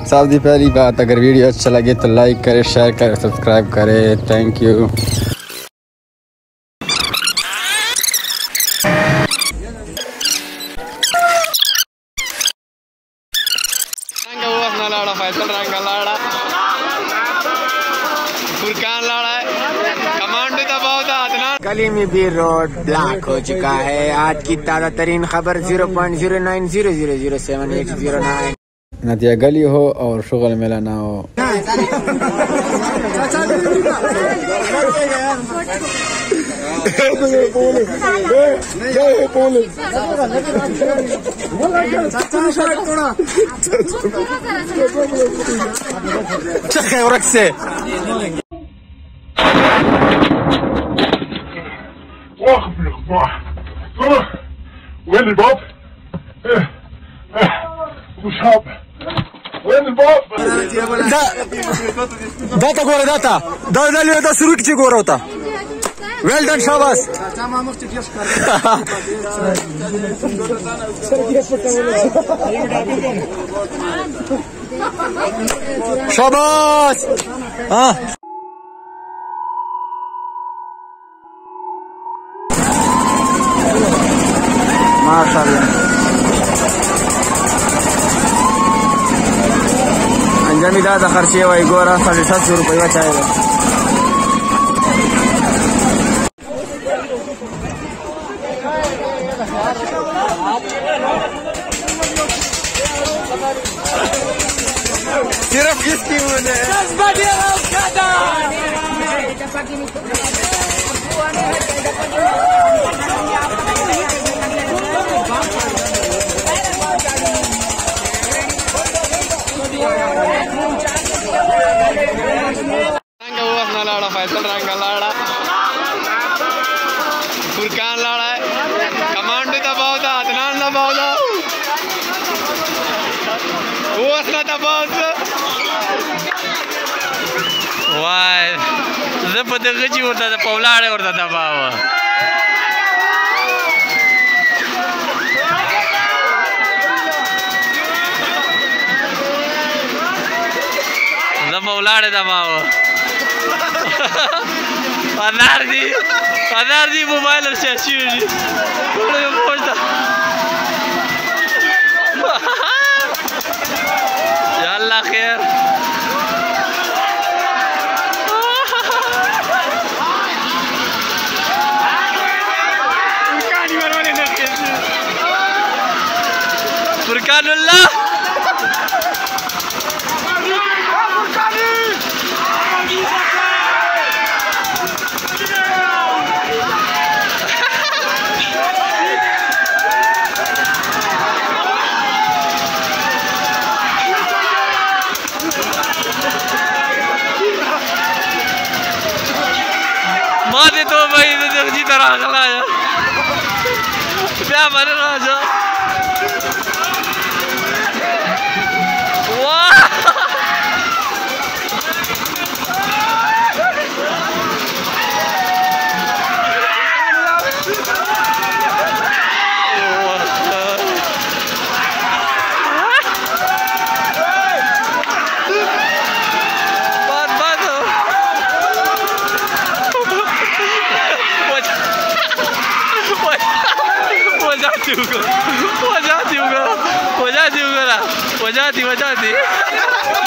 साहब जी पहली बात, अगर वीडियो अच्छा लगे तो लाइक करें, शेयर करें, सब्सक्राइब करें। Thank you. गली में भी रोड ब्लॉक हो चुका है। आज की ताज़ा तरीन खबर 0.0900078009। नदिया गली हो और शुगल मेला ना हो। से وين الباب؟ مش هاب. وين الباب؟ दाता गोरा दाता दादा सुरू की गोरा होता। वेल डन, शाबाश। शाबाश। हाँ माशाल्लाह। अंजनी दादा खर्चे वही गोरा 750 रुपया चाहेगा। सिर्फ किसकी मुझे फैसल रंग लाड़ा फुरकान लाड़ा है कमांड दबाव था अदनान दबाव था वो असला दबाव था वाह जब दगजी होता था पौलाड़े होता दबाव जब पौलाड़े दबाव अनार जी मोबाइल और शशि जी थोड़े पहुंचता या अल्लाह खैर। फुरकानुल्लाह माते तो भाई जी तरह खलाया क्या मर राजा वाह वजाती